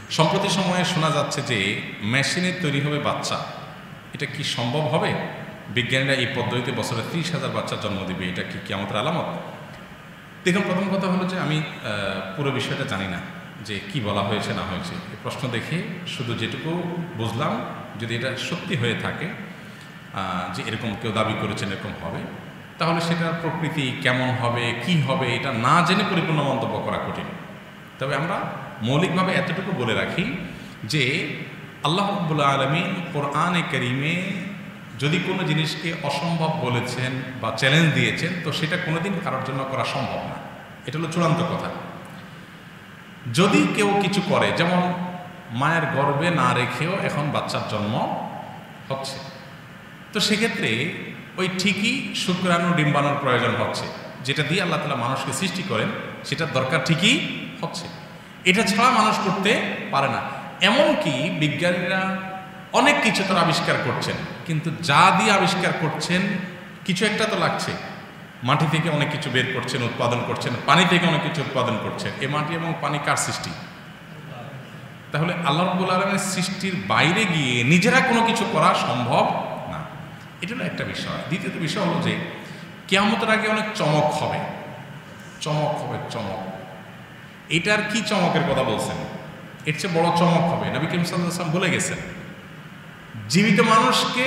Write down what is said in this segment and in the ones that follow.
সম্প্রতি সময়ে শোনা যাচ্ছে যে মেশিনে তৈরি হবে বাচ্চা। এটা কি সম্ভব হবে? বিজ্ঞানীরা এই পদ্ধতিতে বছরে 30,000 বাচ্চার জন্ম দিবে, এটা কি কিয়ামতের আলামত? দেখুন, প্রথম কথা হলো যে আমি পুরো বিষয়টা জানি না যে কি বলা হয়েছে না হয়েছে। এই প্রশ্ন দেখে শুধু যেটুকু বুঝলাম, যদি এটা সত্যি হয়ে থাকে যে এরকম কেউ দাবি করেছেন এরকম হবে, তাহলে সেটার প্রকৃতি কেমন হবে, কি হবে, এটা না জেনে পরিপূর্ণ মন্তব্য করা কঠিন। তবে আমরা মৌলিকভাবে এতটুকু বলে রাখি যে আল্লাহ রাব্বুল আলামিন কোরআনে কারীমে যদি কোনো জিনিসকে অসম্ভব বলেছেন বা চ্যালেঞ্জ দিয়েছেন, তো সেটা কোনোদিন কারোর জন্য করা সম্ভব না। এটা হলো চূড়ান্ত কথা। যদি কেউ কিছু করে, যেমন মায়ের গর্ভে না রেখেও এখন বাচ্চার জন্ম হচ্ছে, তো সেক্ষেত্রে ওই ঠিকই শুক্রাণু ডিম্বাণুর প্রয়োজন হচ্ছে, যেটা দিয়ে আল্লাহ তাআলা মানুষকে সৃষ্টি করেন, সেটার দরকার ঠিকই হচ্ছে। এটা ছাড়া মানুষ করতে পারে না। এমনকি বিজ্ঞানীরা অনেক কিছু তারা আবিষ্কার করছেন, কিন্তু যা দিয়ে আবিষ্কার করছেন কিছু একটা তো লাগছে। মাটি থেকে অনেক কিছু বের করছেন, উৎপাদন করছেন, পানি থেকে অনেক কিছু উৎপাদন করছেন। এ মাটি এবং পানি কার সৃষ্টি? তাহলে আল্লাহ রাব্বুল আলামিনের সৃষ্টির বাইরে গিয়ে নিজেরা কোনো কিছু করা সম্ভব না। এটা হলো একটা বিষয়। দ্বিতীয়ত বিষয় হলো যে কিয়ামতের আগে অনেক চমক হবে। চমক হবে, চমক। এটার কি চমকের কথা বলছেন? এর চেয়ে বড় চমক হবে। নবী করিম সাল্লাল্লাহু আলাইহি ওয়াসাল্লাম বলে গেছেন, জীবিত মানুষকে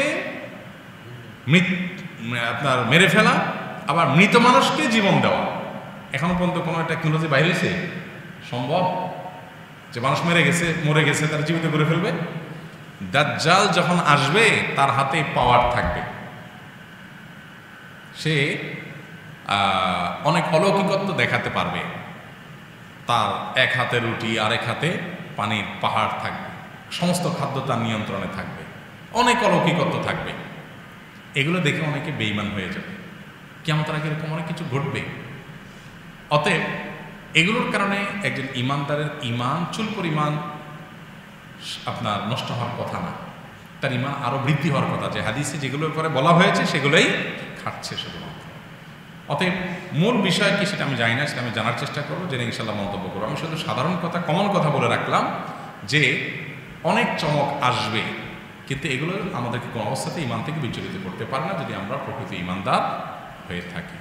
আপনার মেরে ফেলা, আবার মৃত মানুষকে জীবন দেওয়া। এখনো পর্যন্ত কোনো টেকনোলজি বাইরে হয়েছে সম্ভব যে মানুষ মরে গেছে তারা জীবিত করে ফেলবে? দাজ্জাল যখন আসবে তার হাতে পাওয়ার থাকবে, সে অনেক অলৌকিকত্ব দেখাতে পারবে। তার এক হাতে রুটি, আরেক হাতে পানির পাহাড় থাকবে, সমস্ত খাদ্য তার নিয়ন্ত্রণে থাকবে, অনেক অলৌকিকত্ব থাকবে। এগুলো দেখে অনেকে বেঈমান হয়ে যাবে। কিয়ামতের আগে এরকম অনেক কিছু ঘটবে। অতএব এগুলোর কারণে একজন ইমানদারের ইমান চুল পরিমাণ আপনার নষ্ট হওয়ার কথা না, তার ইমান আরো বৃদ্ধি হওয়ার কথা। যে হাদিসে যেগুলোর ব্যাপারে বলা হয়েছে সেগুলোই খাটছে শুধুমাত্র। অতএব মূল বিষয় কি সেটা আমি জানি না, সেটা আমি জানার চেষ্টা করবো, জেনে ইনশাল্লাহ মন্তব্য করবো। আমি শুধু সাধারণ কথা, কমন কথা বলে রাখলাম যে অনেক চমক আসবে, কিন্তু এগুলো আমাদেরকে কোনো অবস্থাতে ইমান থেকে বিচলিত করতে পারে না যদি আমরা প্রকৃত ইমানদার হয়ে থাকি।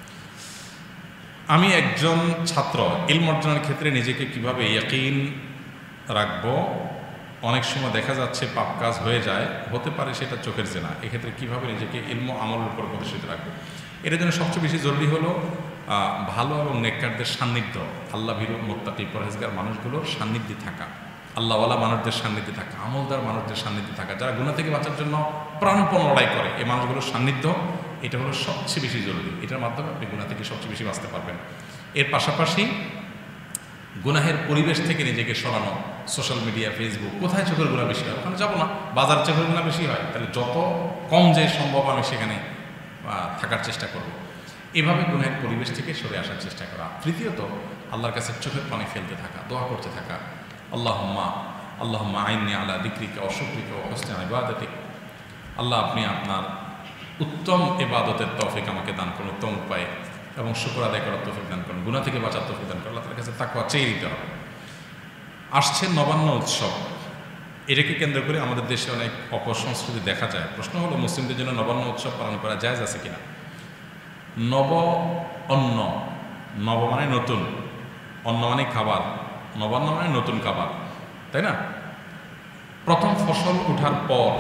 আমি একজন ছাত্র, ইলম অর্জনের ক্ষেত্রে নিজেকে কিভাবে ইয়াকিন রাখবো? অনেক সময় দেখা যাচ্ছে পাপ কাজ হয়ে যায়, হতে পারে সেটা চোখের জেনা। এক্ষেত্রে কিভাবে নিজেকে ইলম আমলের উপর প্রতিষ্ঠিত রাখবো? এটার জন্য সবচেয়ে বেশি জরুরি হলো ভালো এবং নেককারদের সান্নিধ্য, আল্লাহ ভীরু মুত্তাকি পরহেজগার মানুষগুলোর সান্নিধ্যে থাকা, আল্লাহওয়ালা মানুষদের সান্নিধ্যে থাকা, আমলদার মানুষদের সান্নিধ্যে থাকা, যারা গুনাহ থেকে বাঁচার জন্য প্রাণপণ লড়াই করে, এই মানুষগুলোর সান্নিধ্য এটা হলো সবচেয়ে বেশি জরুরি। এটার মাধ্যমে আপনি গুনাহ থেকে সবচেয়ে বেশি বাঁচতে পারবেন। এর পাশাপাশি গুনাহের পরিবেশ থেকে নিজেকে সরানো, সোশ্যাল মিডিয়া, ফেসবুক, কোথায় চোখের গুনাহ বেশি হয় ওখানে যাবো না। বাজার চোখের গুনাহ বেশি হয়, তাহলে যত কম যে সম্ভব আমি সেখানে থাকার চেষ্টা করব। এভাবে গুনাহের পরিবেশ থেকে সরে আসার চেষ্টা করা। তৃতীয়ত আল্লাহর কাছে চোখের পানি ফেলতে থাকা, দোয়া করতে থাকা, আল্লাহুম্মা আইন্নি আলা যিকরিকা ওয়া শুকরিকা ওয়া হুসনি ইবাদাতিক। আল্লাহ, আপনি আপনার উত্তম ইবাদতের তৌফিক আমাকে দান করুন, উত্তম উপায়ে, এবং শুকর আদায় করার তৌফিক দান করুন, গুনাহ থেকে বাঁচার তৌফিক দান করুন। আল্লাহ তাআলার কাছে তাকওয়া চেয়ে নিতে হবে। আসছে নবান্ন উৎসব, এটাকে কেন্দ্র করে আমাদের দেশে অনেক অপসংস্কৃতি দেখা যায়। প্রশ্ন হলো, মুসলিমদের জন্য নবান্ন উৎসব পালন করা জায়েজ আছে কিনা? নব অন্ন, নব মানে নতুন, অন্ন মানে খাবার, নবান্ন মানে নতুন খাবার, তাই না? প্রথম ফসল ওঠার পর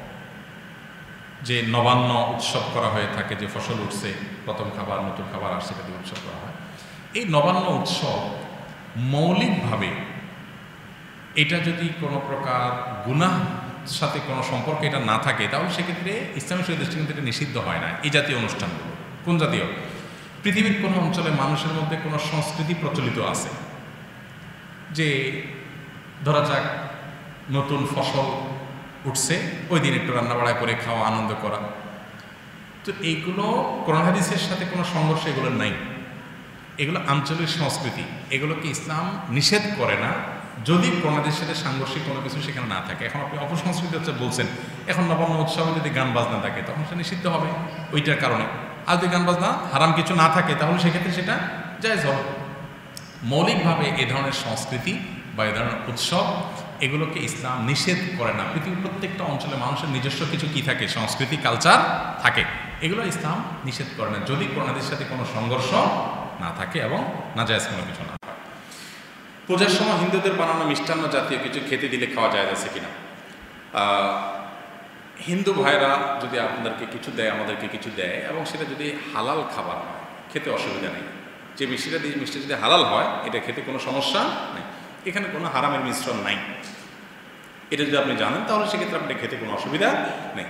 যে নবান্ন উৎসব করা হয়ে থাকে, যে ফসল উঠছে, প্রথম খাবার, নতুন খাবার আসছে, সেটা দিয়ে উৎসব করা হয়। এই নবান্ন উৎসব মৌলিকভাবে এটা যদি কোনো প্রকার গুনাহ সাথে কোনো সম্পর্ক এটা না থাকে, তাহলে সেক্ষেত্রে ইসলামী শরীয়তের দৃষ্টিকোণ থেকে নিষিদ্ধ হয় না এই জাতীয় অনুষ্ঠানগুলো। কোন জাতীয়? পৃথিবীর কোনো অঞ্চলে মানুষের মধ্যে কোনো সংস্কৃতি প্রচলিত আছে যে ধরা যাক নতুন ফসল উঠছে, ওই দিন একটু রান্নাবাড়া করে খাওয়া, আনন্দ করা। তো এইগুলো কোরআন হাদিসের সাথে কোনো সংঘর্ষ এগুলো নাই, এগুলো আঞ্চলিক সংস্কৃতি, এগুলোকে ইসলাম নিষেধ করে না যদি কোরআন হাদিসের সাথে সাংঘর্ষিক কোনো কিছু সেখানে না থাকে। এখন আপনি অপসংস্কৃতি হচ্ছে বলছেন, এখন নবান্ন উৎসবে যদি গান বাজনা থাকে তখন সেটা নিষিদ্ধ হবে ওইটার কারণে। আর যদি গান বাজনা হারাম কিছু না থাকে তাহলে সেক্ষেত্রে সেটা জায়েজ হবে। মৌলিকভাবে এ ধরনের সংস্কৃতি বা এ ধরনের উৎসব এগুলোকে ইসলাম নিষেধ করে না। পৃথিবীর প্রত্যেকটা অঞ্চলে মানুষের নিজস্ব কিছু কি থাকে, সংস্কৃতি, কালচার থাকে, এগুলো ইসলাম নিষেধ করে না যদি কোরআন হাদিসের সাথে কোনো সংঘর্ষ না থাকে এবং নাজায়েজ কোনো কিছু না হয়। পূজার সময় হিন্দুদের বানানো মিষ্টান্ন জাতীয় কিছু খেতে দিলে খাওয়া যায় আছে কিনা? হিন্দু ভাইরা যদি আপনাদেরকে কিছু দেয়, আমাদেরকে কিছু দেয়, এবং সেটা যদি হালাল খাবার হয়, খেতে অসুবিধা নেই। যে মিষ্টি যদি হালাল হয়, এটা খেতে কোনো সমস্যা নেই, এখানে কোনো হারামের মিশ্রণ নাই। এটা যদি আপনি জানেন তাহলে সেক্ষেত্রে আপনি খেতে কোনো অসুবিধা নেই।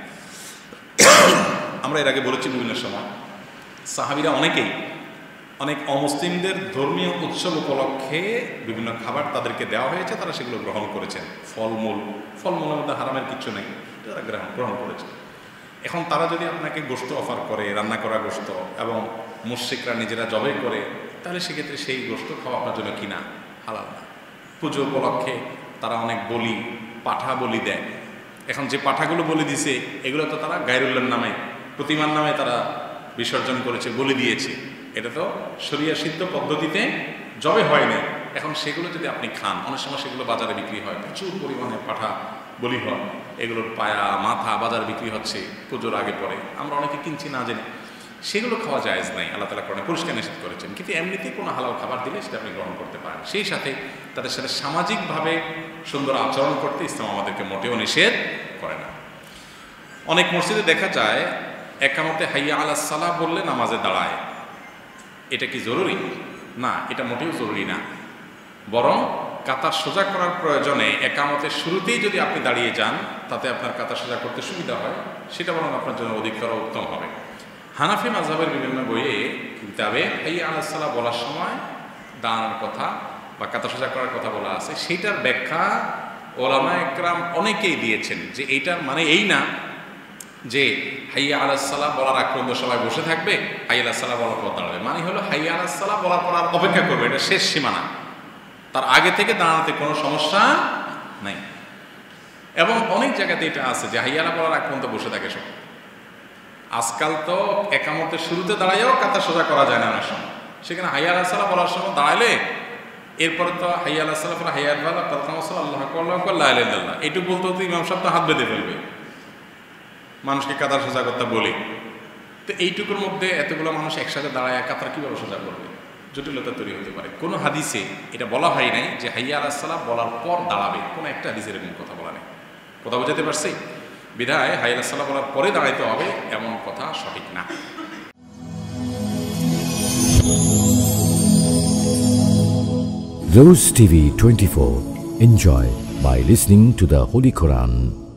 আমরা এর আগে বলেছি বিভিন্ন সময় সাহাবীরা অনেক অমুসলিমদের ধর্মীয় উৎসব উপলক্ষে বিভিন্ন খাবার তাদেরকে দেওয়া হয়েছে, তারা সেগুলো গ্রহণ করেছেন। ফলমূলের মধ্যে হারামের কিছু নেই, তারা গ্রহণ করেছে। এখন তারা যদি আপনাকে গোশত অফার করে, রান্না করা গোশত, এবং মুশরিকরা নিজেরা জবাই করে, তাহলে সেক্ষেত্রে সেই গোশত খাওয়া আপনার জন্য কিনা হালাল না। পুজো উপলক্ষে তারা অনেক পাঠা বলি দেয়। এখন যে পাঠাগুলো বলি দিছে এগুলো তো তারা গায়রুল্লাহর নামে, প্রতিমার নামে তারা বিসর্জন করেছে, বলি দিয়েছে। এটা তো শরিয়া সিদ্ধ পদ্ধতিতে জবে হয় না। এখন সেগুলো যদি আপনি খান, অনেক সময় সেগুলো বাজারে বিক্রি হয়, প্রচুর পরিমাণে পাঠা বলি হয়, এগুলোর পায়া মাথা বাজারে বিক্রি হচ্ছে পুজোর আগে পরে, আমরা অনেকে কিনছি না জেনে। সেগুলো খাওয়া জায়েজ নাই, আল্লাহ তাআলা কোরআনে পরিষ্কার নিষেধ করেছেন। কিন্তু এমনিতেই কোনো হালাল খাবার দিলে সেটা আপনি গ্রহণ করতে পারেন। সেই সাথে তাদের সাথে সামাজিকভাবে সুন্দর আচরণ করতে ইসলাম আমাদেরকে মোটেও নিষেধ করে না। অনেক মসজিদে দেখা যায় একামতে হাইয়া আলাস সালাহ বললে নামাজে দাঁড়ায়। এটা কি জরুরি? না, এটা মোটেও জরুরি না। বরং কাতার সোজা করার প্রয়োজনে একামতের শুরুতেই যদি আপনি দাঁড়িয়ে যান, তাতে আপনার কাতার সোজা করতে সুবিধা হয়, সেটা বরং আপনার জন্য অধিকতর উত্তম হবে। হানাফি মাযহাবের বিভিন্ন বইয়ে কিতাবে হাইয়া আলাস সালাহ বলার সময় দাঁড়ানোর কথা বা কাতার সোজা করার কথা বলা আছে। সেইটার ব্যাখ্যা ওলামা একরাম অনেকেই দিয়েছেন যে এইটার মানে এই না যে হাইয়া আলাস সালাহ বলার আগ পর্যন্ত সবাই বসে থাকবে, হাইয়া আলাস সালাহ বলার পর দাঁড়াবে। মানে হলো হাইয়া আলাস সালাহ বলার পর আর অপেক্ষা করবে, এটা শেষ সীমানা, তার আগে থেকে দাঁড়াতে কোনো সমস্যা নাই। এবং অনেক জায়গাতে এটা আছে যে হাইয়া আলাহ বলার আগ পর্যন্ত বসে থাকে সব। আজকাল তো একামতের শুরুতে দাঁড়াইও কাতার সোজা করা যায় না অনেক সময়, সেখানে হাইয়া আলাস সালাহ বলার সময় দাঁড়াইলে এরপরে তো হাইয়া আলাস সালাহ হাইয়া আল্লাহ আল্লাহ এইটুকু বলতে হতো ইমাম সাহেব তো হাত বেঁধে ফেলবে, মানুষকে কাতার সোজা করতে বলি। তো এইটুকুর মধ্যে এতগুলো মানুষ একসাথে দাঁড়ায় কাতার কীভাবে সোজা করবে? জটিলতা তৈরি হতে পারে। কোনো হাদিসে এটা বলা হয় নাই যে হাইয়া আলাস সালাহ বলার পর দাঁড়াবে, কোনো একটা হাদিসের এরকম কথা বলা নেই। কথা বোঝাতে পারছি? বিধায় হাইয়া আলাস সালাহ বলার পরে দাঁড়াইতে হবে এমন কথা সঠিক না। Rose TV 24. Enjoy by listening to the Holy Quran.